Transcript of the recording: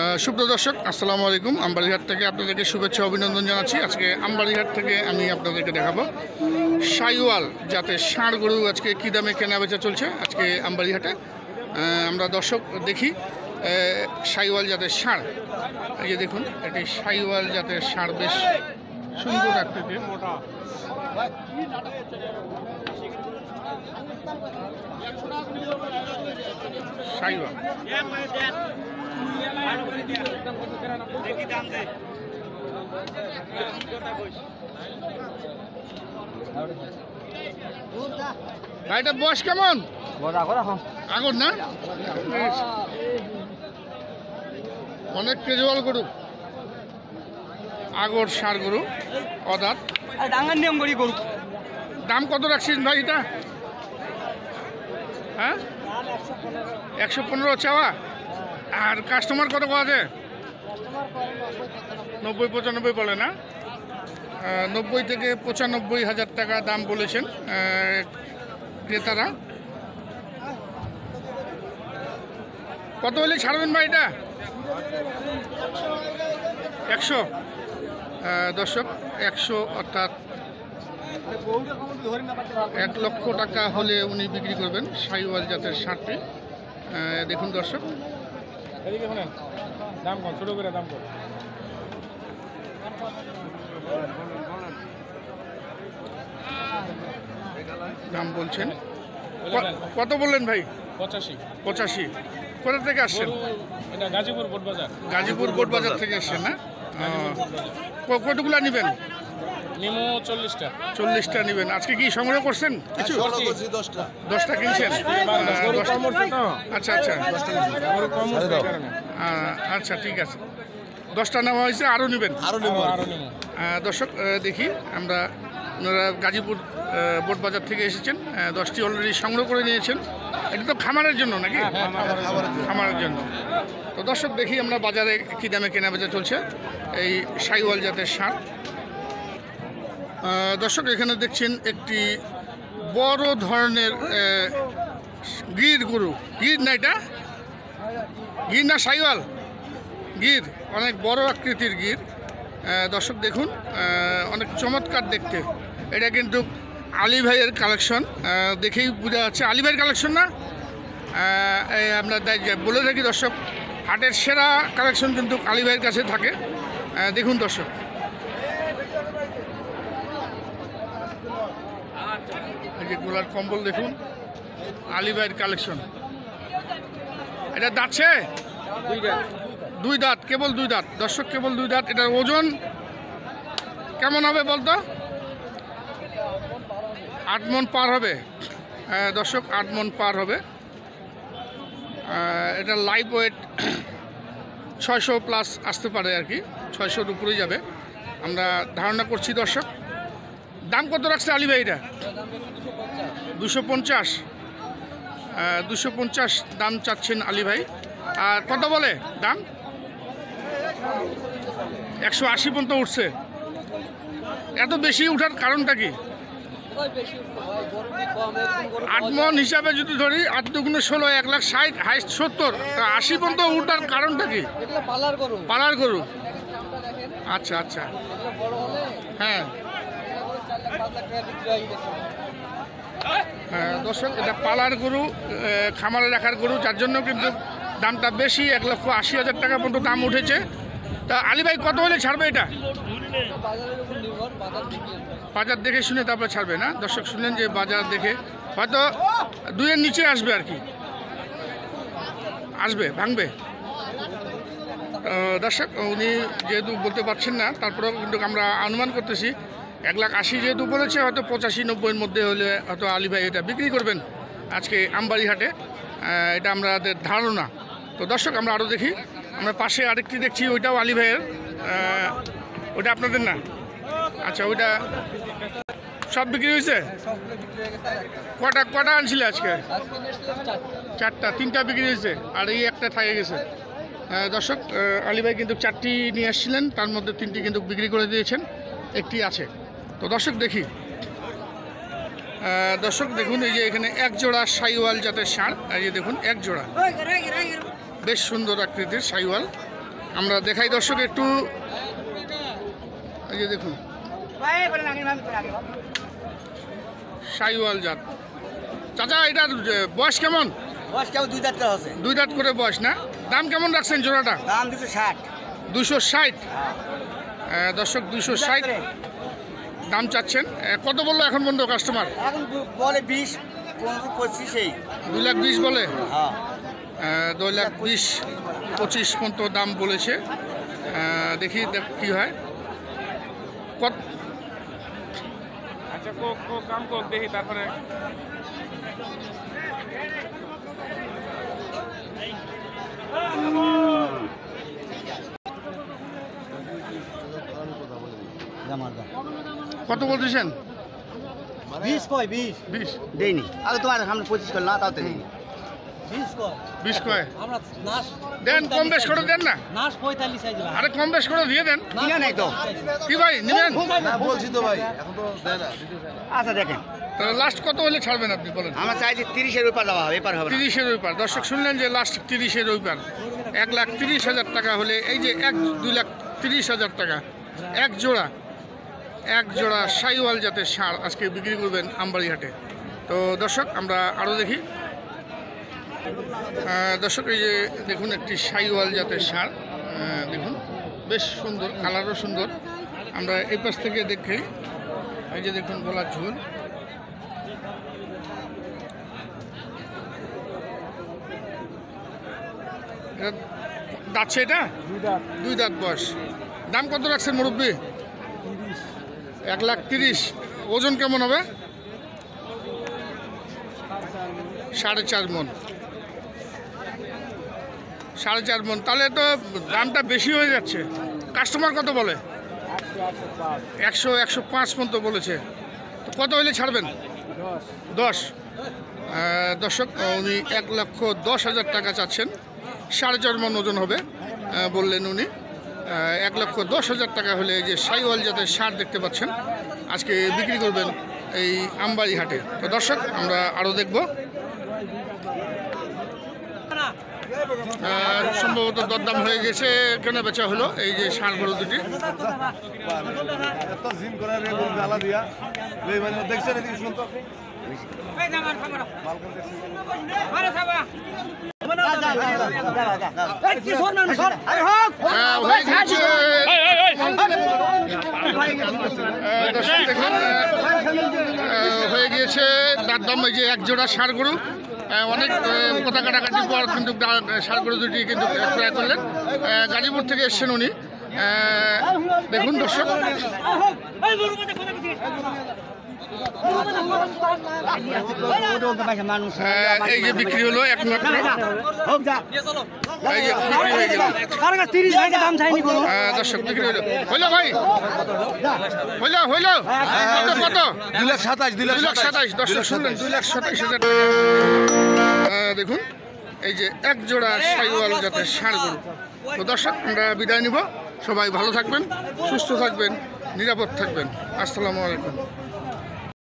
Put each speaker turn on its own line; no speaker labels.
সুপ্রিয় দর্শক, আসসালামু আলাইকুম। আমবাড়িহাট থেকে আপনাদেরকে শুভেচ্ছা অভিনন্দন জানাচ্ছি। আজকে আমবাড়িহাট থেকে আমি আপনাদেরকে দেখাবো শাইওয়াল জাতের ষাঁড় গরু আজকে কী দামে কেনা বেচা চলছে আজকে আমবাড়িহাটে। আমরা দর্শক দেখি শাইওয়াল জাতের ষাঁড়। এই যে দেখুন, এটি শাইওয়াল জাতের ষাঁড়, বেশ সুন্দর আকৃতির। শাইওয়াল গাড়িটার বয়স কেমন? আগর না, অনেক কেজুয়াল গরু, আগর ষাঁড় গরু, অদাঁত। দাম কত রাখছিস ভাই এটা? হ্যাঁ, 115 চাওয়া। আর কাস্টমার কত আছে? 90-95 বলে না? 90 থেকে 95 হাজার টাকা দাম বলেছেন ক্রেতারা। কত হলে ছাড়বেন ভাই এটা? 100 দর্শক, 100 অর্থাৎ 1 লক্ষ টাকা হলে উনি বিক্রি করবেন শাইওয়াল জাতের ষাঁড়টি। দেখুন দর্শক, দাম বলছেন কত বললেন ভাই? 85। কোথা থেকে আসছেন?
গাজীপুর বোটবাজার।
গাজীপুর বোটবাজার থেকে এসছেন না? কতগুলা নেবেন?
নিমো 40টা।
40টা নেবেন। আজকে কি সংগ্রহ করছেন কিছু? 10টা কিনছেন? আচ্ছা আচ্ছা আচ্ছা, ঠিক আছে। 10টা নেওয়া হয়েছে, আরও নেবেন? দর্শক দেখি আমরা, ওনারা গাজীপুর বোটবাজার থেকে এসেছেন, 10টি অলরেডি সংগ্রহ করে নিয়েছেন। এটা তো খামারের জন্য নাকি? খামারের জন্য। তো দর্শক দেখি আমরা বাজারে কী দামে কেনা বেচা চলছে এই শাইওয়াল জাতের ষাঁড়। দর্শক এখানে দেখছেন একটি বড় ধরনের গির গরু। গির না, এটা গির না শাইওয়াল? গির, অনেক বড় আকৃতির গির। দর্শক দেখুন, অনেক চমৎকার দেখতে। এটা কিন্তু আলী ভাইয়ের কালেকশন, দেখেই বোঝা যাচ্ছে আলী ভাইয়ের কালেকশন না? আমরা বলে থাকি দর্শক, হাটের সেরা কালেকশন কিন্তু আলী ভাইয়ের কাছে থাকে। দেখুন দর্শক, এই যে গোলার কম্বল দেখুন, আলী ভাইয়ের কালেকশন। এটা দাঁতছে? 2 দাঁত, কেবল 2 দাঁত দর্শক, কেবল 2 দাঁত। এটার ওজন কেমন হবে বলতো? 8 মণ পার হবে দর্শক, 8 মণ পার হবে। এটা লাইভ ওয়েট 600 প্লাস আসতে পারে আর কি, 600-র উপরেই যাবে আমরা ধারণা করছি দর্শক। দাম কত রাখছে আলী ভাই এটা? 250। 250 দাম চাচ্ছেন আলী ভাই। আর কত বলে দাম? 180 পর্যন্ত উঠছে। এত বেশি উঠার কারণটা কি? 8 মণ হিসাবে যদি ধরি, 8 দুগুণে 16, 1,60,000, হাইস্ট 70, 80 পর্যন্ত উঠার কারণটা কি? পালার গরু। আচ্ছা আচ্ছা, হ্যাঁ দর্শক, এটা পালার গরু, খামারে রাখার গরু, যার জন্য কিন্তু দামটা বেশি। 1,80,000 টাকা পর্যন্ত দাম উঠেছে। তা আলী ভাই কত হলে ছাড়বে এটা? বাজার দেখে শুনে তারপরে ছাড়বে না? দর্শক শুনলেন যে বাজার দেখে, হয়তো 2-এর নিচে আসবে আর কি, আসবে, ভাঙবে। দর্শক উনি যেহেতু বলতে পারছেন না, তারপরেও কিন্তু আমরা অনুমান করতেছি 1,80,000 যেহেতু বলেছে, হয়তো 85-90-এর মধ্যে হলে হয়তো আলী ভাই এটা বিক্রি করবেন আজকে আমবাড়িহাটে। এটা আমাদের ধারণা। তো দর্শক আমরা আরও দেখি, আমরা পাশে আরেকটি দেখছি, ওইটাও আলী ভাইয়ের। ওটা আপনাদের না? আচ্ছা, ওইটা সব বিক্রি হয়েছে? কটা আনছিলে আজকে? 4টা, 3টা বিক্রি হয়েছে, আর এই একটা থাকে গেছে। দর্শক আলী ভাই কিন্তু 4টি নিয়ে আসছিলেন, তার মধ্যে 3টি কিন্তু বিক্রি করে দিয়েছেন, একটি আছে। তো দর্শক দেখি, দর্শক দেখুন, এই যে এখানে 1 জোড়া শাইওয়াল জাতের ষাঁড়। এই যে দেখুন, 1 জোড়া, বেশ সুন্দর আকৃতির শাইওয়াল। আমরা দেখাই দর্শক একটু, এই যে দেখুন শাহিওয়াল জাত। চাচা এটার বয়স কেমন?
বয়স কেমন 2 দাঁত আছে।
2 দাঁত করে বয়স না? দাম কেমন রাখছেন জোড়াটা?
দাম 260।
260 দর্শক, 260 দাম চাচ্ছেন। কত বললো এখন পর্যন্ত কাস্টমার?
এখন বলে 20, 15, 25 এই।
2,20,000 বলে।
হ্যাঁ
2,20,000, 25 পর্যন্ত দাম বলেছে। দেখি কি হয়। কত
আচ্ছা কাম কোক দেখি তারপরে।
কত বলতেছেন?
20 কয় 20
20
দেইনি। আরে তোমার সামনে 25 কল না তাও তো দেইনি।
20 কয়
আমরা নাশ
দেন, কম বেশ করে দেন না।
নাশ 45 চাইছিল।
আরে কম বেশ করে দিয়ে দেন।
কিনা নাই তো।
কি ভাই নেবেন?
না বলছি তো ভাই, এখন তো দেয় না।
আচ্ছা দেখেন,
তাহলে লাস্ট কত হলে ছাড়বেন আপনি বলেন?
আমরা চাইছি 30 এর উপর দেওয়া হবে, এপার হবে না।
30-এর ওইপার। দর্শক শুনলেন যে লাস্ট 30-এর ওইপার। 1,30,000 টাকা হলে এই যে 2,30,000 টাকা এক জোড়া শাহিওয়াল জাতের ষাঁড় আজকে বিক্রি করবেন আমবাড়ি হাটে। তো দর্শক আমরা আরও দেখি। দর্শক এই যে দেখুন একটি শাহিওয়াল জাতের ষাঁড়, দেখুন বেশ সুন্দর, কালারও সুন্দর। আমরা এই পাশ থেকে দেখি, এই যে দেখুন গলার ঝুল। দাঁতছে এটা? 2 দাঁত বয়স। দাম কত রাখছেন মুরব্বী? 1,30,000। ওজন কেমন হবে? 4.5 মণ। 4.5 মণ, তাহলে তো দামটা বেশি হয়ে যাচ্ছে। কাস্টমার কত বলে? 100-105 পর্যন্ত বলেছে। তো কত হলে ছাড়বেন? 10। দর্শক উনি 1,10,000 টাকা চাচ্ছেন। 4.5 মণ ওজন হবে বললেন উনি। 1,10,000 টাকা হলে এই যে শাহিওয়াল জাতের ষাঁড় দেখতে পাচ্ছেন আজকে বিক্রি করবেন এই আমবাড়ি হাটে। তো দর্শক আমরা আরও দেখব। সম্ভবত দরদাম হয়ে গেছে, কেনা বেচা হলো এই যে ষাঁড়গুলো দুটি।
এত জিম করে রে বল গালা দিয়া লই মানে দেখছেন এদিকে শুন তো।
দর্শক দেখুন হয়ে গিয়েছে দরদাম। এই যে এক জোড়া ষাঁড় গরু, অনেক কথা কাটাকাটির পর কিন্তু ষাঁড় গরু দুটি কিন্তু ক্রয় করলেন। গাজীপুর থেকে এসছেন উনি। দেখুন দর্শক এই যে বিক্রি হলো একমাত্র, এই যে বিক্রি হয়ে গেল। দর্শক বিক্রি হলো, হইলো ভাই, হইলো কত? 2,27,000। দর্শক শুনলেন 2,27,000 টাকা। দেখুন এই যে এক জোড়া শাহিওয়াল জাতের ষাঁড় গরু। তো দর্শক আমরা বিদায় নিব। সবাই ভালো থাকবেন, সুস্থ থাকবেন, নিরাপদ থাকবেন। আসসালামু আলাইকুম।